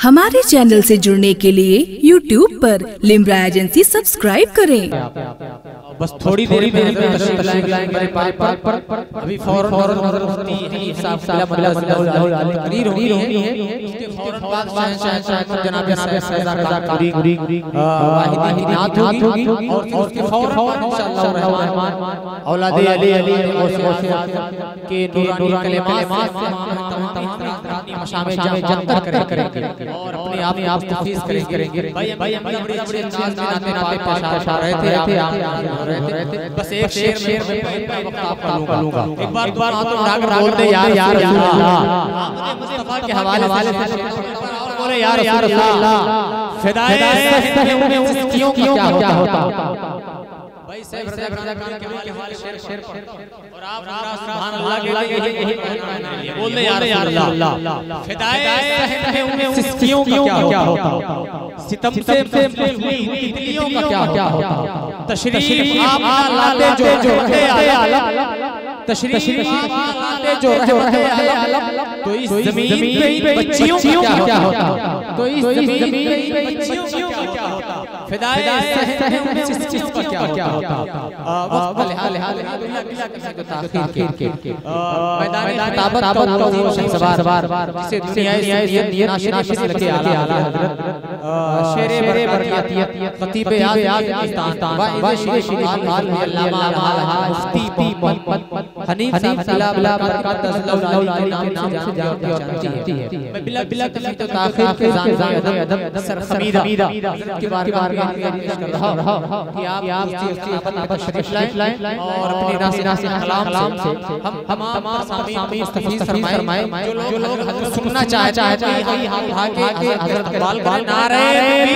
हमारे चैनल से जुड़ने के लिए YouTube पर लिम्रा एजेंसी सब्सक्राइब करें। बस थोड़ी देर में तशरीफ लाएंगे पर अभी फौरन तकरीर होनी है। उसके फौरन बाद जनाब वाहिदी नात होगी और उसके फौरन इंशाअल्लाह रहमान औलाद अली के नूरानी कलिमात से मशामे जंतर करेंगे और अपने आप तफसील करेंगे। भाई हम बड़ी नाज नाते पेश आ रहे थे। बस एक शेर में वक्त आपका लूंगा। एक बार राग बोल दे यार मुस्तफा के हवाले से बोले यार अल्लाह फिदाए में उस कियों क्या होता भाई साहब रजा खान के हवाले शेर और आप सुभान अल्लाह के लिए बोल दे यार अल्लाह फिदाए में उस कियों क्या होता सितम से तितलियों का क्या होता तशरीफ आप लाते जो रहे आलम तशरीफ आप लाते जो रहे आलम तो इस जमीन पे बच्चियों का क्या होता तो इस जमीन पे बच्चियों का क्या होता फिदाए में उस चीज का क्या होता वक्त हाल ताखीर के मैदान किताबत का सवार जिसे दुनिया नाशिश लगे आला हजरत शेर बरकतियत खतीब आज़म पाकिस्तान व शिरील अल्लामा मुफ्ती मोहम्मद हनीफ साहब बरकतल्लाहु के नाम से जानती है। मैं बिला तो ताखीर के अदब सर खमीदा के बार कर रहा हूं कि आप शरीफ लाएं और अपनी नासिर कलाम से हम तमाम सामीन तफसील फरमाएं जो लोग हजरत सुनना चाहते हैं हाथ उठा के हजरत बाल नारे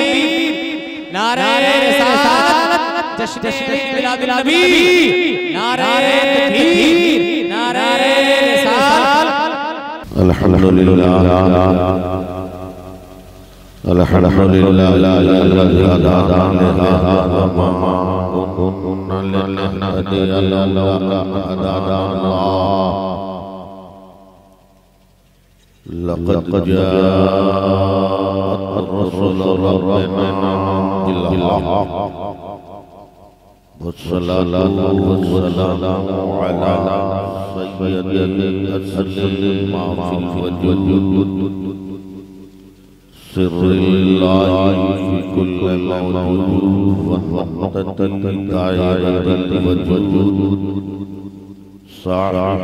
रिसालत जश्न मिलाद नबी नारे तकबीर नारे रिसालत अल्हम्दुलिल्लाह الذي هدانا وما كنا لنهتدي لولا أن هدانا لقد جاءت رسل ربنا بالحق والصلاة والسلام على سيد الأرسل ما في الوجود سر الله في كل موجود وحدة دائرة الوجود صاحب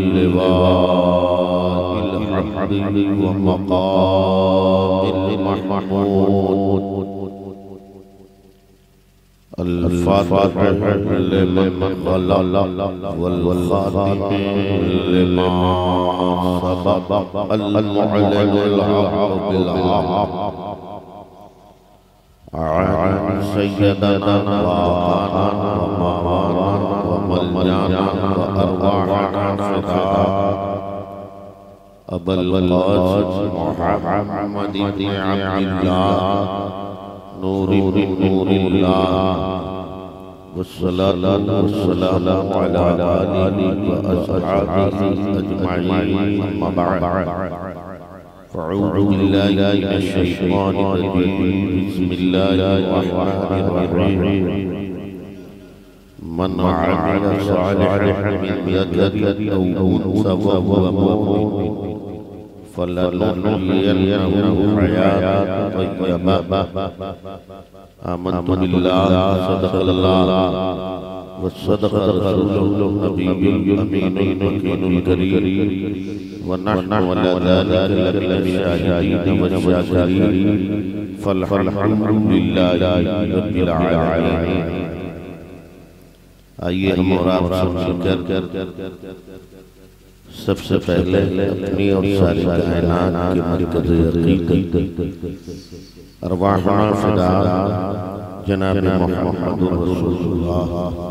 اللواء الحمد ومقام المحمود الفاتح لمن خلق والخاتم لما سبق المعلن الحق بالحق عن سيدنا ومولانا وملجانا وأرواحنا فداء أبا القاسم محمد بن عبد الله نور الله والصلاة والسلام على آله وأصحابه أجمعين أما بعد فأعوذ بالله من الشيطان الرجيم بسم الله الرحمن الرحيم من عمل صالحا من ذكر أو أنثى وهو مؤمن فلنحيينه حياة طيبة آمنت بالله صدق الله وصدق رسوله النبي الأمين المكين الكريم ونحن على ذلك لمن الشاهدين والشاكرين فالحمد لله رب العالمين। आइए हम और आप मिलकर सबसे पहले अपनी और सारी कायनात के मरकज़ अक़ीदत अरवाहना फ़िदा जनाब मुहम्मद रसूलुल्लाह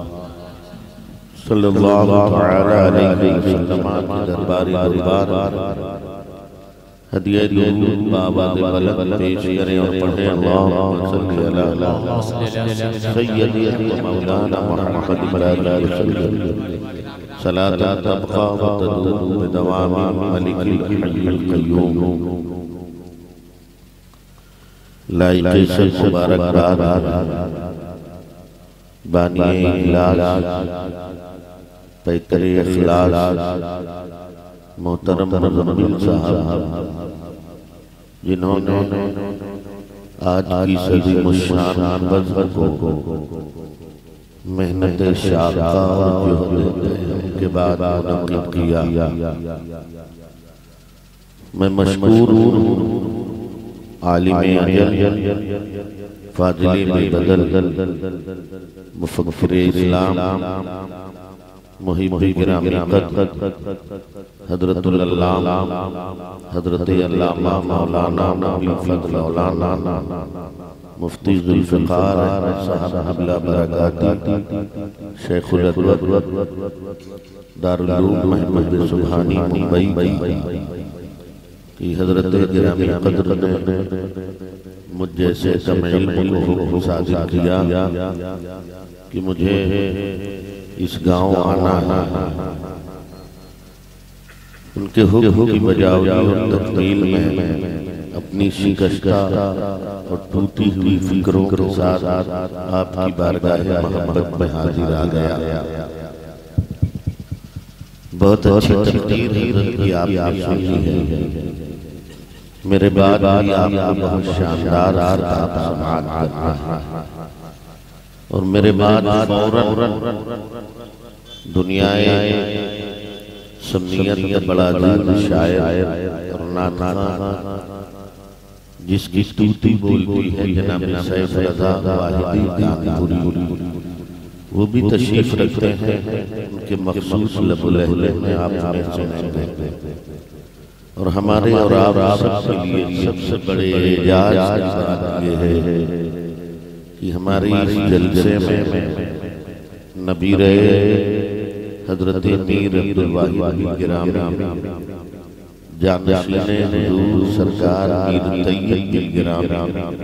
सल्लल्लाहु अलैहि वसल्लम के दरबार हदिया दूध बाबा दे बलद पेश करें और पढ़ें अल्लाहुम्मा सल्ली अला सय्यदी मौलाना मुहम्मद वसल्लम सलात तबका व तदूम बिदवाम मलिकिल हय्युल क़य्यूम लाइक से मुबारकबाद बानिए इखलास पैकरे इखलास मोहतरम मुज़म्मिल साहब जिन्होंने आज की सदी मुशान बज़्र को मेहनत शाक़ा और जुहद के बाद मुनक़्क़िद किया। मैं मशकूर आलिम अजल फाज़िले बदल मुफ़क्किर इस्लाम मुहिब्बे गिरामी हज़रतुल अल्लामा हज़रत अल्लामा मौलाना नबी फज़ल मौलाना मुफ्ती ज़ुल्फ़िकार साहब हबला बरकाती शेखुल अदब दारुल उलूम महमूद सुभानी मुंबई की हज़रत गिरामी क़द्र ने मुझ जैसे कम इल्म को सादिर किया कि मुझे इस गांव आना है। उनके हुक्म की बजावनी और तकमील में अपनी शिकस्ता और टूटी हुई फिक्रों के साथ आपकी बारगाह मोहब्बत में हाजिर आ गया। बहुत अच्छी तकदीर की आपने सुनी है। मेरे बाद भी आपको बहुत शानदार आदाब समाअत करना है और मेरे बाद फौरन दुनियाए सुन्नियत का बड़ा अजीज शायर और नाता जिसकी स्तुति बोलती है जनाब सैफ रज़ा वाहिदी कानपुरी, वो भी तशरीफ रखते हैं। उनके मखसूस लबुलहले में आपने सुने और हमारे और आप सबके लिए सबसे बड़े एजाज़ ये है कि हमारी इस जलसे में नबी रहे हज़रत मीर अब्दुल वाहिद गिरामी जानशीने हुज़ूर सरकार मीर तैयब बिलगिरामी,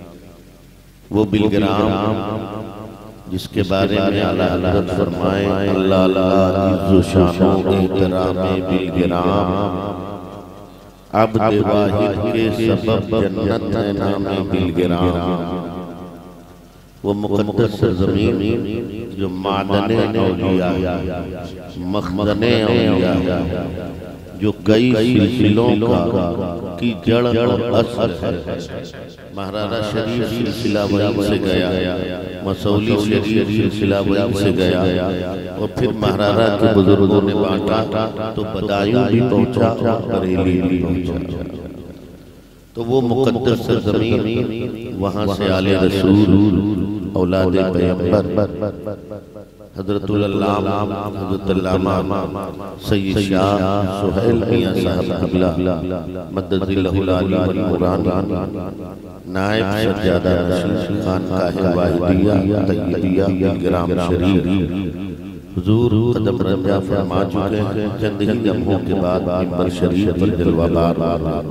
वो बिलगिराम जिसके बारे में आला हज़रत फरमाए अल्लाह अल्लाह इज़्ज़ो शानो एहतराम बिलगिराम अब्द वाहिद के सबब जन्नत है नामे बिलगिराम। वो मुक़द्दस ज़मीन जो मादने औलिया मखज़ने औलिया जो कई सिलसिलों की जड़ और असल है। महाराजा शरीफ सिलसिला वहीं से गया, मसौली शरीफ सिलसिला वहीं से गया और फिर महाराजा के बुजुर्गों ने बांटा तो बदायूं भी पहुंचा और बरेली भी पहुंचा। तो वो मुक़द्दस ज़मीन वहाँ से आले रसूल औलाद पैगंबर हज़रतुल अल्लामा हज़रत अल्लामा सय्यद शाह सुहैल मियां साहब हबला मद्ददिल्लाहुल आली वल मुरानी नायब सज्जादा रशीद खान काहिल वाहिदिया तैयबिया बिलगिराम शरीफ हुजूर कदम रंजा फरमा चुके हैं। चंद ही लम्हों के बाद मिंबर शरीफ पर जलवाबार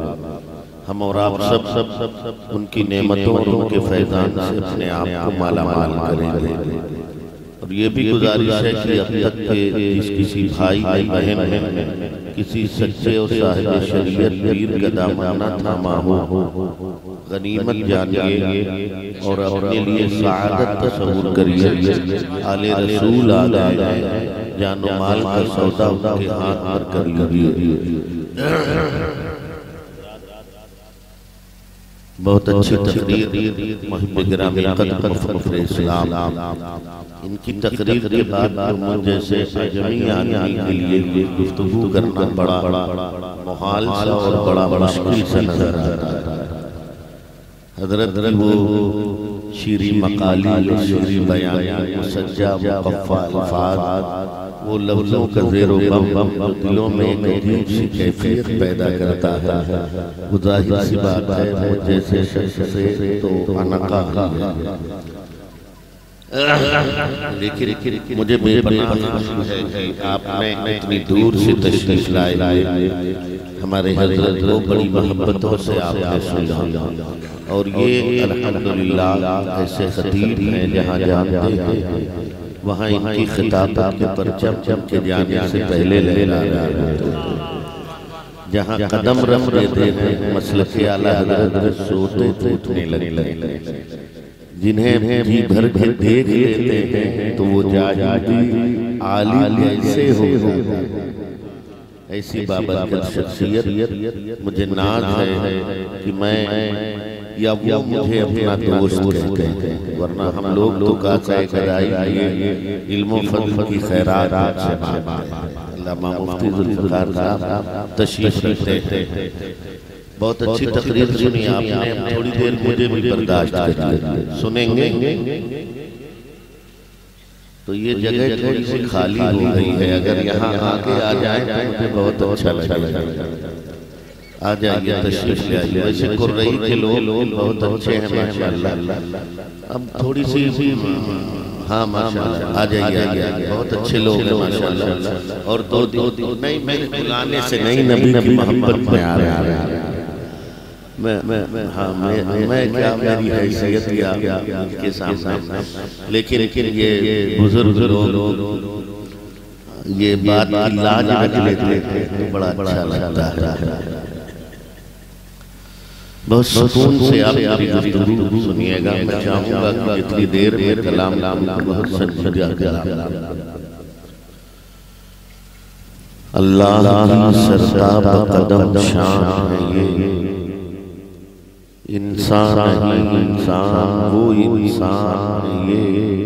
हम और आप सब उनकी नेमतों और उनके फैज़ान से अपने आप को मालामाल करेंगे। और ये भी गुजारिश है कि अब तक के जिस किसी भाई बहन किसी सच्चे और साहिब शरीयत पीर का दामन थामा हो गनीमत जानिए और अपने लिए सआदत तस्वुर करिए। आले रसूल आ गए, जानो माल का सौदा उनके हाथ पर कर लीजिए। बहुत अच्छी तकरीर मुहिब्बे गिरामी क़द्र मुफ़क्किर इस्लाम। इनकी तकरीर के बाद मुझ जैसे अजमी आदमी के लिए गुफ्तगू करना बड़ा मुहाल सा और बड़ा मुश्किल सा नजर आता है। हज़रत वो शीरी मकाली शीरी बयान मुसज्जा मुक़फ़्फ़ा अल्फ़ाज़ वो लफ्ज़ों का ज़ेरो बम दिलों में एक अजीब सी कैफियत पैदा करता है। वो ज़ाहिर सी बात है वो जैसे शख्स से तो अनका लेकिन मुझे बेपनाह खुशी है कि आपने इतनी दूर से तशरीफ लाए। हमारे हज़रत को बड़ी मोहब्बतों से आपने सुना और ये अल्हम्दुलिल्लाह ऐसे खतीब हैं जहाँ जानते हैं वहाँ इनकी खिताबत के परचम के जाने से पहले लहरा रहे हैं। जहाँ कदम रख देते हैं मसलके आला हज़रत सोते उठने लगे, जिन्हें जी भर के देख लेते हैं तो वो जाहिदी आलिम ऐसे हो। ऐसी बाबरकत शख्सियत मुझे नाज है कि मैं या वो मुझे अपना दोस्त कहते हैं, वरना हम लोग तो कासा कराई ये इल्म फज़ल की खैरात से अल्लामा मुफ्ती ज़ुल्फ़िकार साहब तशरीफ़ रखते हैं। बहुत अच्छी तकरीर सुनी आपने, थोड़ी देर मुझे भी बर्दाश्त करिए, सुनेंगे। तो ये जगह थोड़ी सी खाली हो गई है, अगर यहाँ आके आ जाए तो मुझे बहुत अच्छा लगेगा। आ जाइए, तशरीफ ले आइए। वैसे कुर्रई के लोग बहुत अच्छे हैं माशाअल्लाह। अब थोड़ी सी हाँ माशाअल्लाह, आ जाइए, बहुत अच्छे लोग हैं माशाअल्लाह। और दो नहीं, मैं बुलाने से नहीं, नबी की मोहब्बत में आ रहे हैं। मैं क्या मेरी हैसियत के सामने, लेकिन ये बुजुर्ग लोग ये बात की लाज रख लेते हैं, बड़ा अच्छा लगता है। बहुत सुकून से आप गुफ्तगू सुनिएगा। मैं चाहूँगा कि जितनी देर में कलाम बहुत संजीदा अल्लाह की सरताब कदम शान है ये, इंसान नहीं इंसान वो इंसान ये,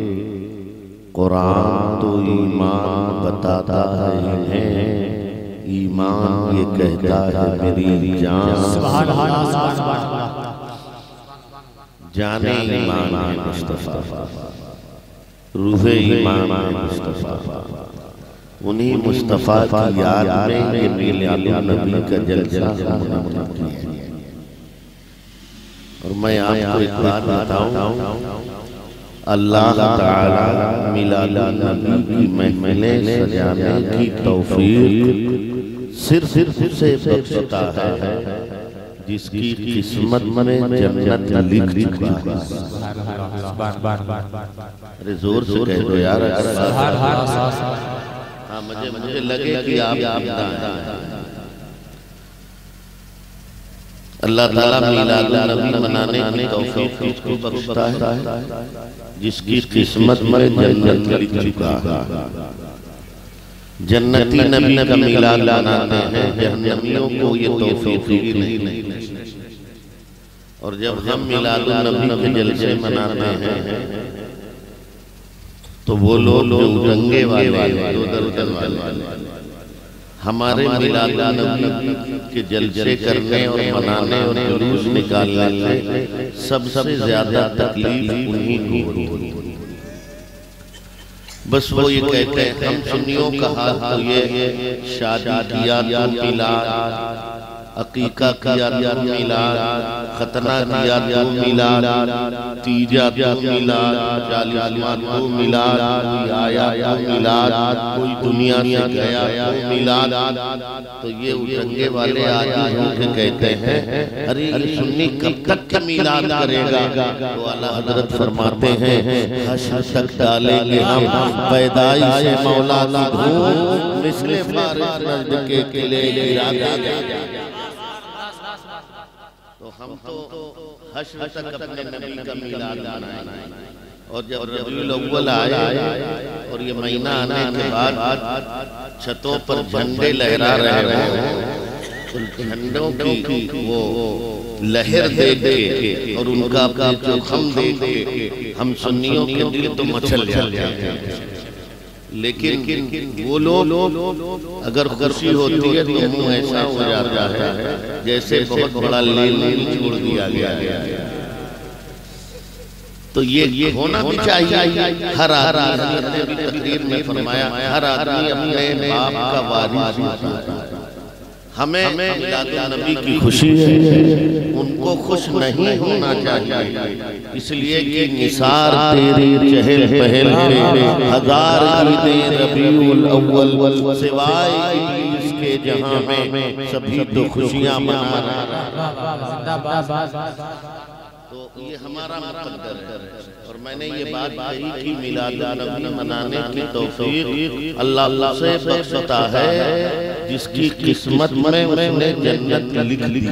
कुरान तो ईमान बताता है, ईमान ये कहता है मेरी जान, जाने ईमान है मुस्तफा, रूहे ईमान है मुस्तफा। उन्हीं मुस्तफा की याद में ये मिलाद नबी का जलसा मुनक़्क़िद किया। और मैं आपको एक बात बताऊं, अल्लाह ताला मिलाद नबी की महफ़िलें सजाने की तौफीक सिर्फ उसे बख्शता है जिसकी किस्मत में जन्नत लिख चुका है। अरे जोर से कह दो यार। हाँ, मुझे लगे कि आप अल्लाह ताला मिलाद नबी मनाने की तौफीक किसको बख्शता है? जिसकी किस्मत में जन्नत लिख चुका है। जन्नती नबी का मिलाद मनाते हैं, जहन्नमियों को ये तौफीक नहीं। और जब हम मिलाद नबी के जलसे मनाते हैं तो वो लोग जो रंगे वाले दो वाले हमारे मिलाद नबी के जलसे करने और मनाने और जुलूस निकालने में सबसे ज्यादा तकलीफ उन्हीं को होती है। बस वो ये कहते हैं, हम सुन्नियों का हाल तो ये शादी किया तो मिलाद, अकीका किया तो मिलाद, खतना किया तो मिलाद, तीजा तो मिलाद, चालीसवां तो मिलाद, आया तो मिलाद, कोई दुनिया से गया तो मिलाद। तो ये उठंगे वाले आदमी के कहते हैं, अरे ये सुन्नी कब तक के मिलाद करेगा? तो आला हज़रत फरमाते हैं, हश्र तक डालेंगे हम पैदाइश मौला की धूम, मिस्ले फारिस नज़्द के किले गिरा देंगे। तो हम तो हश्र तक अपने नबी का मिलाद मनाएंगे। और जब रबीउल अव्वल आए और ये महीना आने के बाद छतों पर झंडे लहरा रहे हैं, झंडों की वो लहर देख के और उनका जो खम देख के हम सुन्नियों के दिल तो मचल जाते हैं। लेकिन वो लोग अगर खुशी होती है तो मुंह ऐसा हो जाता है जैसे बहुत बड़ा लेन छोड़ दिया गया है। तो ये होना भी चाहिए। हर आदमी ने भी तकरीर में फरमाया, हर आदमी अपने बाप का वारिस होता है। हमें मिलाद नबी की खुशी है, उनको खुश नहीं होना चाहिए। इसलिए कि निसार तेरी चहल पहल पे हजार ईदें रबीउल अव्वल, सिवाय इसके जहां में सभी तो खुशियां मना। तो ये हमारा मुकद्दर है। और मैंने ये बात कही कि मिलाद-उन-नबी मनाने की तौफीक अल्लाह से बख्शता है जिसकी किस्मत में उसने जन्नत लिख ली।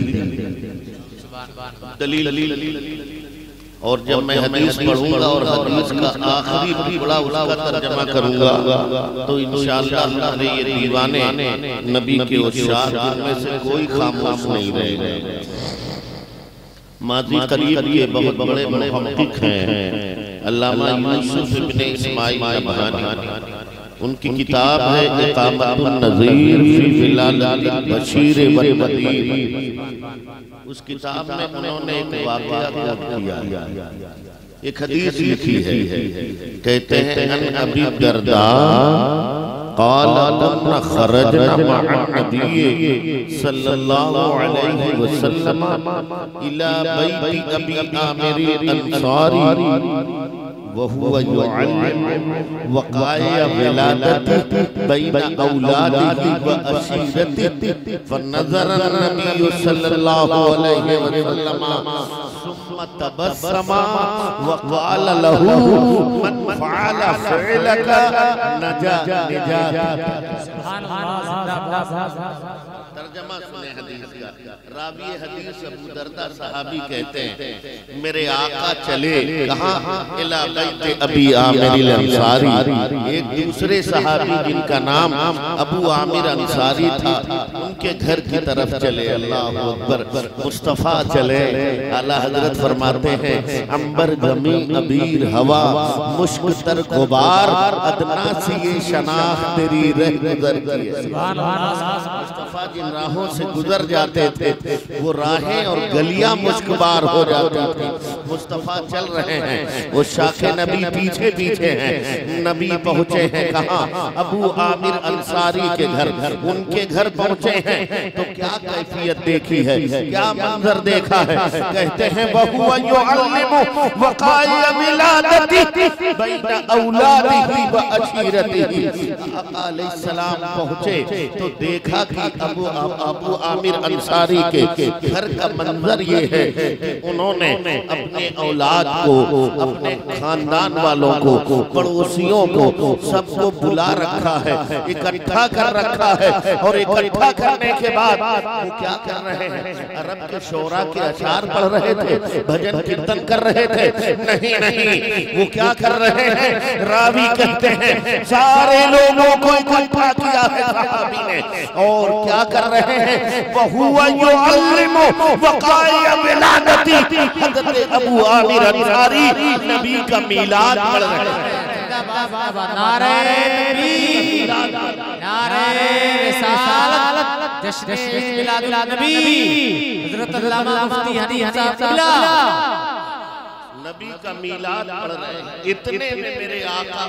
दलील। और जब मैं हदीस पढ़ूंगा और हदीस का आखिरी टुकड़ा उसका तर्जमा करूंगा तो इंशाअल्लाह हमारे ये दीवाने नबी के उस्ताद जिनमें से कोई खामोश नहीं रहेगा। माजी करीब के बहुत बड़े मुहक्किक हैं अल्लामा यूसुफ इब्ने इस्माइल नबहानी, उनकी किताब है इकामतुन नज़ीर फी ज़िलालिल बशीर व नज़ीर। उस किताब में उन्होंने एक वाक़या किया, एक हदीस लिखी है। कहते हैं अन अबी दरदा क़ाल लम्मा ख़रजना मअ नबी सल्लल्लाहु अलैहि वसल्लम इला बैति अबी आमिर अंसारी वहुवा युअल्लिम वक़ाया विलादती बैन औलादिही व अशीरतिही फनज़र नबी सल्लल्लाहु अलैहि वसल्लम सुम्मा तबस्समा वक़ाल लहू मन फ़अल फ़िअलका नजा निजात। तर्जमा सुने हदीस का। रावी हदीस अबू दरदा सहाबी कहते हैं मेरे आका चले कहाँ, इला बैत अबी आमिर अंसारी। एक दूसरे सहाबी जिनका नाम अबू आमिर अंसारी था उनके घर की तरफ चले। अल्लाह अकबर। मुस्तफा चले। आला हजरत फरमाते हैं अंबर जमी अबीर हवा मुश्क तर गुबार अदना सी ये शनाख्त तेरी रह गुजर की है। मुस्तफा जिन राहों से गुजर जाते थे वो राहें और गलियां मुश्कबार हो जाती थी। मुस्तफा चल रहे हैं, वो शाखे नबी पीछे पीछे हैं। नबी पहुंचे हैं कहाँ, अबू आमिर अंसारी के घर। उनके घर पहुंचे हैं तो क्या कैफियत देखी है, क्या मंजर देखा है। कहते हैं वहुवा युअल्लिमु वक़ाया विलादती बैन औलादिही व अशीरतिही। आका अलैहिस्सलाम पहुंचे तो देखा कि अबू आमिर अंसारी के घर का मंजर ये है कि उन्होंने अपने औलाद को, अपने खानदान वालों को, पड़ोसियों को, सबको बुला रखा है, इकट्ठा कर रखा है। और इकट्ठा करने के बाद वो क्या कर रहे हैं, अरब के शोरा के अशार पढ़ रहे थे, भजन कीर्तन कर रहे थे। नहीं नहीं, वो क्या कर रहे हैं, रावी कहते हैं सारे लोगों को इकट्ठा किया है सहाबी ने। और क्या कर रहे हैं, वहुवा युअल्लिमु वक़ाया विलादती। हज़रत अबू आमिर अंसारी नबी का मीलाद पढ़ रहे हैं। नारे तकबीर, नारे रिसालत, जश्न मिलादुल नबी। हज़रत अल्लामा मुफ्ती हनी हनीफ़ नबी का मीलाद पढ़ रहे हैं। इतने में मेरे आका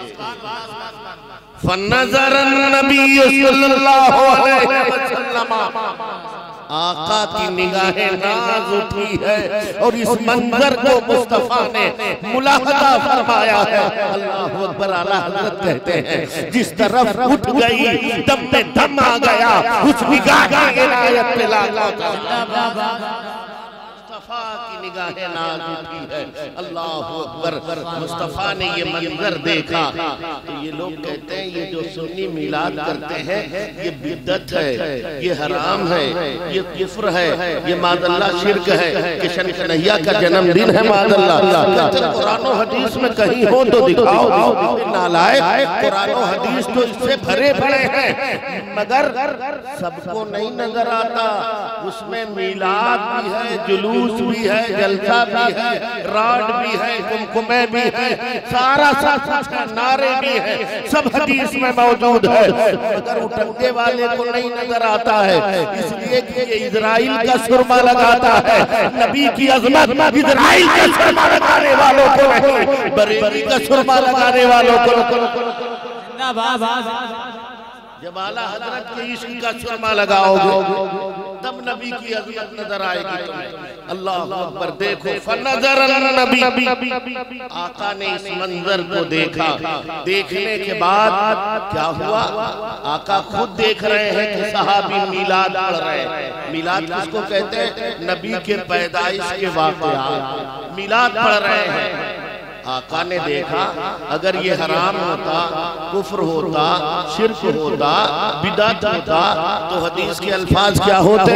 फन्नज़र नबी सल्लल्लाहु अलैहि वसल्लम, आका की निगाहें नाज उठी है और इस मंजर को मुस्तफा ने मुलाहजा फरमाया है। अल्लाह अकबर। आला हज़रत कहते हैं जिस तरफ उठ गई दम में दम आ गया, उस निगाह की इनायत पे लागा मुस्तफा की निगाहें नाज उठी है। अल्लाह अकबर। मुस्तफा ने ये मंजर देखा तो ये लोग कहते हैं ये जो सुन्नी मिलाद करते हैं ये बिदअत है, ये हराम है, ये कुफ्र है, ये मादअल्लाह शिर्क है। किशन कन्हैया का जन्मदिन है मादअल्लाह। कुरान और हदीस में कहीं हो तो दिखाओ। नालायक, कुरान और हदीस तो इससे भरे पड़े हैं मगर सबको नहीं नजर आता। उसमें मिलाद भी है, जुलूस भी है, जलसा भी है, राड भी है, कुमकुमे भी है, सारा साथ नारे भी है, सब हदीस में मौजूद है मगर उठने वाले को नहीं नजर आता है। इसलिए कि ये इजराइल का सुरमा लगाता है, नबी की अजमत इजराइल का सुरमा लगाने वालों को नहीं, बरेली का सुरमा लगाने वालों को। जब आला हजरत के इश्क का सुरमा लगाओगे तब नबी की अज़मत नजर आएगी तुम्हें। अल्लाह अकबर। देखो फनज़रन नबी, आका ने इस मंजर को देखा। देखने के बाद क्या हुआ? आका खुद देख रहे हैं कि सहाबी मिलाद पढ़ रहे हैं। मिलाद किसको कहते हैं? नबी के पैदाइश के वाक़यात मिलाद पढ़ रहे हैं। आका ने देखा अगर ये हराम होता, कुफ्र होता, शिर्क होता, बिदअत होता तो हदीस के अल्फाज क्या होते?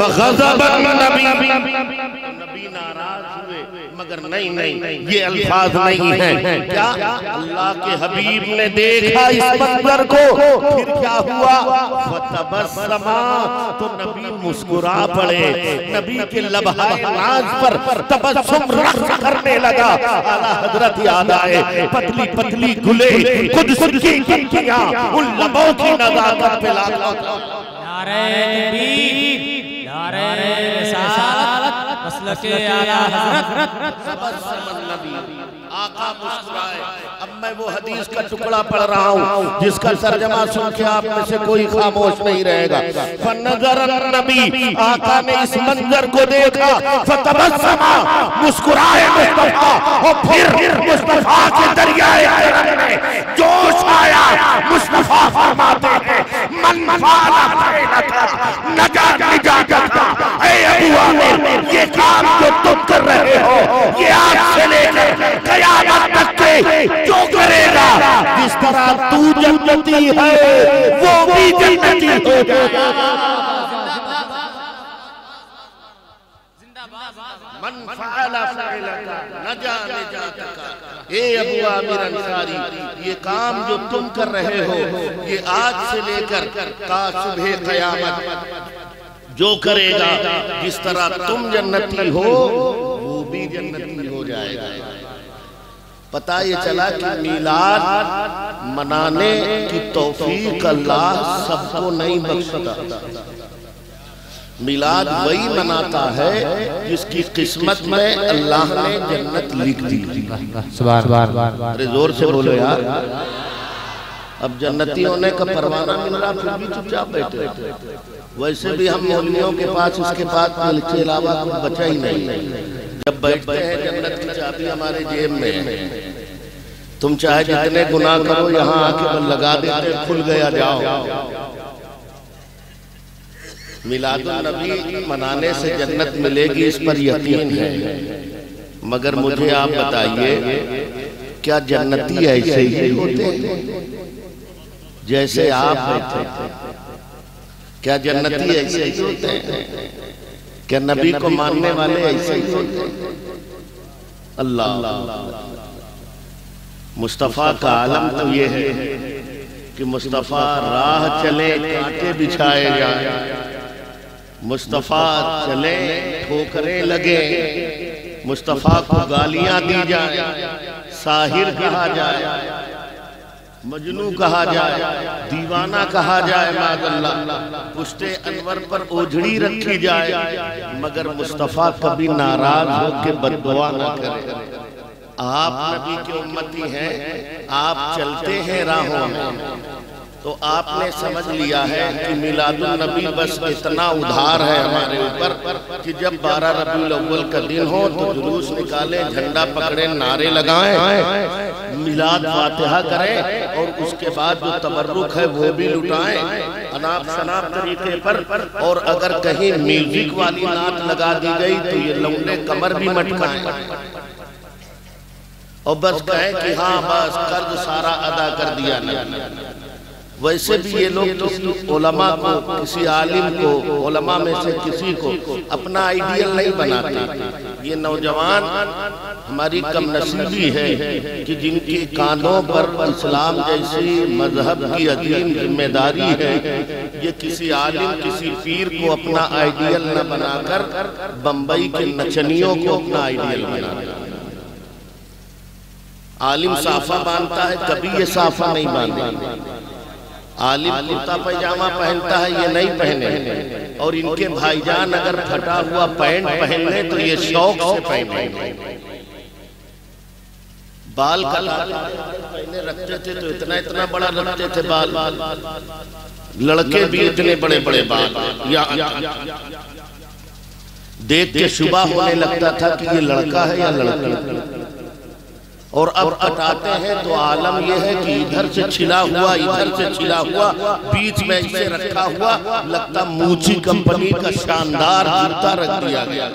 नबी नाराज हुए, मगर नहीं नहीं, ये अल्फाज नहीं है। क्या? अल्लाह के हबीब ने देखा इस मंजर को, फिर क्या हुआ? फतबस्समा, तो नबी मुस्कुरा पड़े। नबी के लबहाए नाज पर तबस्सुम रख्स करने लगा। आला हजरत याद आए, पतली पतली गुले कुद्स की पंखियां उन लबों की नज़ाकत पे लागला। नारे तकबीर, नारे रिसालत, मसलके आला हज़रत। आका मुस्कुराए। अब मैं वो हदीस का टुकड़ा पढ़ रहा हूँ जिसका तर्जमा सुन के आप में से कोई खामोश नहीं रहेगा। फनज़रन नबी, आका ने इस मंजर को देखा। फतबस्समा, मुस्कुराए मुस्तफा। और फिर मुस्तफा के दरियाए करम में जोश आया। मुस्तफा फरमाते हैं मन फाला नजात निजात। ऐ अबू आमिर, ये काम जो तुम कर रहे हो, ये आज से लेकर क़यामत तक के जो करेगा, जिस तरह तू जन्नती है वो भी जन्नती हो जाएगा। मन फ़अला फ़अलका नजा निजातका। ए अबू आमिर अंसारी, ये काम जो तुम कर रहे हो, ये आज से लेकर ता सुबह क़यामत जो करेगा, जिस तरह तुम जन्नती हो वो भी जन्नती हो जाएगा। पता ये चला कि मिलाद मनाने की तौफीक अल्लाह सबको नहीं बख्शता। मिलाद वही मनाता है जिसकी किस्मत में अल्लाह ने जन्नत लिख दी। अरे जोर से बोलो यार। अब जन्नती होने का परवाना मिल रहा, फिर भी चुपचाप बैठे। वैसे भी हम मौलवियों के पास इसके बाद इसके अलावा कुछ बचा ही नहीं। जब बैठते हैं जन्नत की चाबी हमारे जेब में। तुम चाहे जितने गुनाह करो, यहाँ आके बल लगा देते, खुल गया जाओ। मिलादुन नबी मनाने से जन्नत मिलेगी, इस पर यकीन है। मगर मुझे आप बताइए, क्या जन्नती ऐसे ही होते हैं जैसे आप थे? क्या जन्नती ऐसे ही होते हैं? क्या नबी को मानने वाले ऐसे ही होते हैं? अल्लाह, मुस्तफ़ा का आलम तो ये है कि मुस्तफ़ा राह चले कांटे बिछाए जाए, मुस्तफ़ा चले ठोकरें लगे, मुस्तफ़ा को गालियां दी जाए, साहिर कहा जाए, मजनू कहा जाए, दीवाना कहा जाए, माज़अल्लाह पुश्ते अनवर पर ओझड़ी रखी जाए, मगर मुस्तफ़ा कभी नाराज होकर बददुआ न करे। आप नबी के उम्मती हैं, आप चलते हैं राहों में, तो आपने समझ लिया है कि मिलादुन नबी बस इतना उधार है हमारे ऊपर कि जब 12 रबीउल अव्वल का दिन हो तो जुलूस निकालें, झंडा पकड़े, नारे लगाएं, मिलाद फातिहा करें और उसके बाद जो तबर्रुक है वो भी लुटाएं अनाप शनाप तरीके पर। और अगर कहीं म्यूजिक वाली नात लगा दी गई तो ये लौंडे कमर भी मटकाएं और बस कहें कि हाँ बस कर्ज सारा अदा कर दिया ना। वैसे भी ये लोग किसी उलमा को, किसी आलिम को, उलमा में से किसी को अपना आइडियल नहीं बनाते। ये नौजवान हमारी कम नसीबी है कि जिनके कांधों पर इस्लाम जैसी मजहब की अजीम जिम्मेदारी है, ये किसी आलिम, किसी पीर को अपना आइडियल न बनाकर बम्बई के नचनियों को अपना आइडियल बनाते। आलिम साफा बांधता है, कभी ये साफा नहीं बांधेगा। आलिम कुर्ता पैजामा पहनता है, ये नहीं पहने। और इनके भाईजान अगर फटा हुआ पैंट पहने तो ये शौक से पहने। बाल पहले रखते थे तो इतना इतना बड़ा रखते थे बाल, लड़के भी इतने बड़े बड़े बाल, या देख के शुबा होने लगता था कि ये लड़का है या लड़की। और अब कटाते हैं तो आलम यह है कि इधर से छिला हुआ, इधर से छिला हुआ, बीच में इसे रखा हुआ, लगता मूची कंपनी का शानदार जूता रख दिया गया।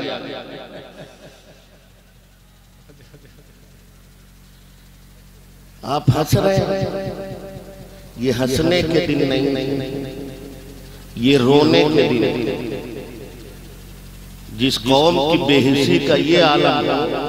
आप हंस रहे हैं, ये हंसने के दिन नहीं, ये रोने के दिन। जिस कौम की बेहिसी का ये आलम,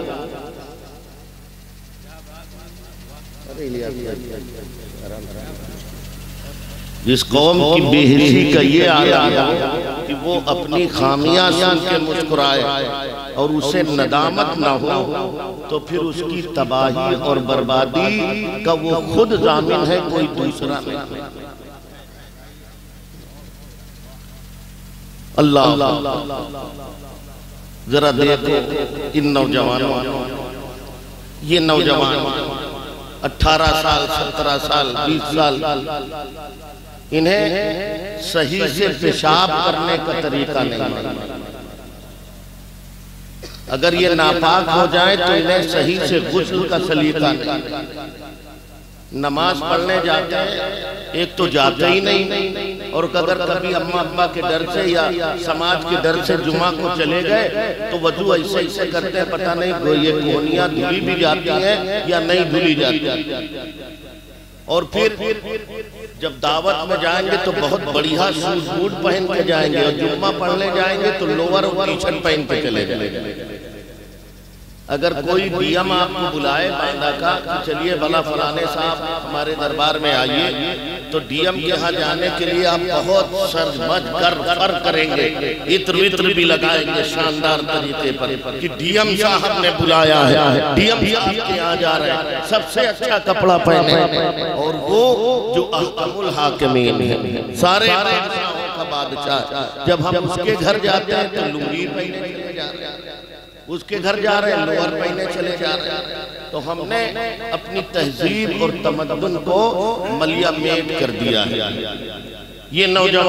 जिस कौम की बेहिसी का ये आलम कि वो अपनी खामियां सुन के मुस्कुराए और उसे नदामत ना हो, तो फिर उसकी तबाही और बर्बादी का वो खुद जामिन है, कोई दूसरा नहीं। अल्लाह जरा देखो इन नौजवानों, ये नौजवान 18 साल, 17 साल, 20 साल, इन्हें सही से पेशाब करने का तरीका नहीं मालूम। अगर ये नापाक हो जाए तो इन्हें सही से गुस्ल का सलीका नहीं। नमाज पढ़ने जाते हैं, एक तो जाते ही नहीं, और अगर कभी अम्मा अब्बा के डर से या समाज के डर से जुमा को चले गए तो वजू ऐसे ऐसे करते हैं, पता नहीं ये कोहनियां धुली भी जाती हैं या नहीं धुली जाती। और फिर जब दावत में जाएंगे तो बहुत बढ़िया शूज बूट पहन के जाएंगे, और जुम्मा पढ़ने जाएंगे तो लोअर और टी शर्ट पहन के चले जाएंगे। अगर कोई डीएम आपको बुलाए बांदा का कि चलिए भला फलाने साहब हमारे दरबार में आइए, तो डीएम के यहाँ जाने के लिए आप बहुत सरमज कर करेंगे, इत्र वित्र भी लगाएंगे शानदार तरीके पर कि डीएम साहब ने बुलाया है, डीएम साहब के यहाँ जा रहे हैं, सबसे अच्छा कपड़ा पहने। और वो जो अहकमुल हाकिमीन है, सारे बादशाहों का बादशाह, जब हम उसके घर जाते हैं तो लुंगी पहने चले जा रहे हैं, उसके घर जा रहे हैं लोअर पहने चले जा रहे हैं। तो हमने अपनी तहजीब और तमद्दुन को मलिया मेट कर दिया है। ये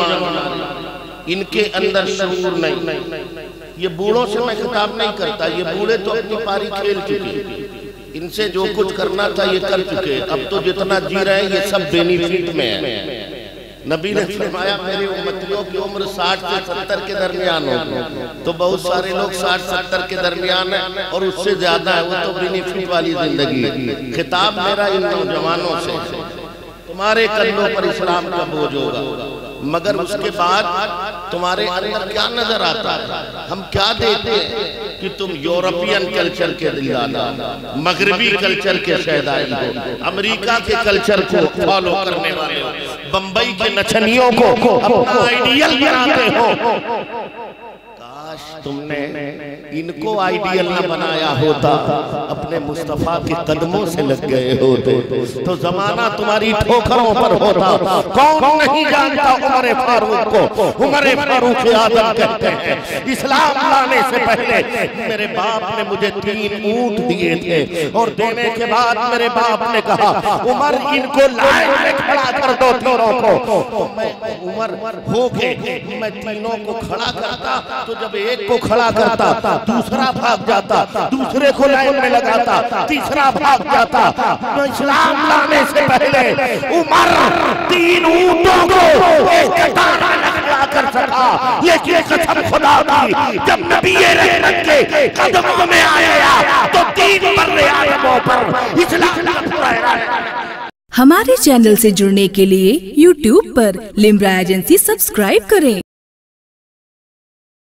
नौजवान, इनके अंदर शऊर नहीं। ये बूढ़ों से मैं खिताब नहीं करता, ये बूढ़े तो अपनी पारी खेल चुके, इनसे जो कुछ करना था ये कर चुके। अब तो जितना जी रहे हैं ये सब बेनिफिट में है। नबी ने फरमाया मेरी उम्मतियों की उम्र 60 से 70 के दरमियान हो, तो बहुत सारे लोग 60-70 के दरमियान है और उससे ज्यादा है, वो तो बेनिफिट वाली जिंदगी। खिताब मेरा इन नौजवानों से, तुम्हारे कंधों पर इस्लाम का बोझ होगा, मगर उसके बाद तुम्हारे अंदर क्या नजर आता है? हम क्या देखते हैं कि तुम यूरोपियन कल्चर के दीवाना, मगरबी कल्चर के शहदाई हो, अमेरिका के कल्चर को फॉलो करने वाले हो, बंबई के नचनियों को अपना आइडियल बनाते हो। काश तुमने इनको आइडियल न बनाया होता, अपने मुस्तफा के कदमों से लग गए होते तो जमाना तुम्हारी ठोकरों पर होता। कौन नहीं जानता उमर फारूक को? उमर फारूक आजम कहते हैं इस्लाम लाने से पहले मेरे बाप ने मुझे 3 ऊंट दिए थे, और देने के बाद मेरे बाप ने कहा उमर इनको लाइन में खड़ा कर दो तीनों को। तो मैं उमर हो के मैं तीनों को खड़ा करता, तो जब एक को खड़ा करता दूसरा भाग जाता, दूसरे को लाइन में लगाता, तीसरा भाग जाता। तो इस्लाम लाने से पहले उमर 3 ऊंटों को एक कतार में खड़ा कर सका, लेकिन कसम खुदा की जब नबी रहमत के कदमों में आया तो 3 बर्रे आलमों पर इस्लाम का पूरा। हमारे चैनल से जुड़ने के लिए YouTube पर लिम्रा एजेंसी सब्सक्राइब करें।